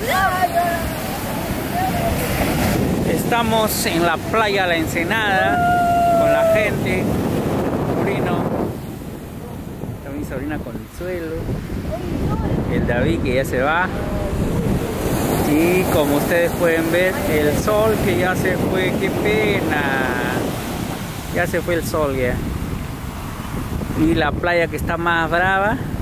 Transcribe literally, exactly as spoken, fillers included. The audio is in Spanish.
Estamos en la playa La Ensenada con la gente. Sobrino, está mi sobrina Consuelo, el David que ya se va. Y como ustedes pueden ver, el sol que ya se fue, qué pena. Ya se fue el sol ya. Y la playa que está más brava